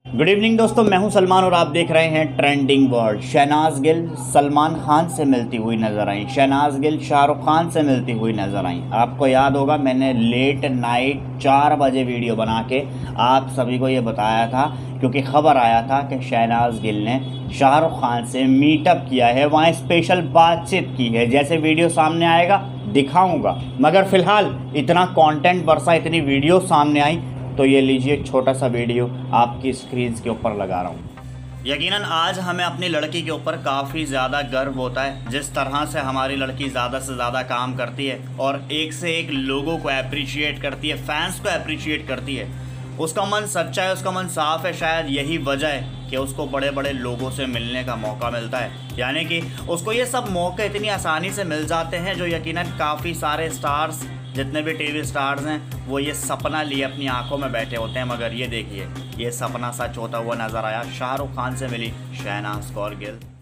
Good evening दोस्तों, मैं हूं सलमान और आप देख रहे हैं ट्रेंडिंग वर्ल्ड। शहनाज गिल सलमान खान से मिलती हुई नज़र आई। शहनाज गिल शाहरुख खान से मिलती हुई नज़र आई। आपको याद होगा मैंने लेट नाइट 4 बजे वीडियो बना के आप सभी को ये बताया था, क्योंकि खबर आया था कि शहनाज गिल ने शाहरुख खान से मीटअप किया है, वहाँ स्पेशल बातचीत की है। जैसे वीडियो सामने आएगा दिखाऊंगा, मगर फ़िलहाल इतना कंटेंट बरसा, इतनी वीडियो सामने आई, तो ये लीजिए छोटा सा वीडियो आपकी स्क्रीन के ऊपर लगा रहा हूँ। यकीनन आज हमें अपनी लड़की के ऊपर काफ़ी ज़्यादा गर्व होता है, जिस तरह से हमारी लड़की ज़्यादा से ज़्यादा काम करती है और एक से एक लोगों को अप्रिशिएट करती है, फैंस को अप्रिशिएट करती है। उसका मन सच्चा है, उसका मन साफ़ है। शायद यही वजह है कि उसको बड़े बड़े लोगों से मिलने का मौका मिलता है, यानी कि उसको ये सब मौके इतनी आसानी से मिल जाते हैं जो यकीनन काफ़ी सारे स्टार्स, जितने भी टीवी स्टार्स हैं, वो ये सपना लिए अपनी आंखों में बैठे होते हैं। मगर ये देखिए, ये सपना सच होता हुआ नज़र आया। शाहरुख खान से मिली शहनाज कौर गिल।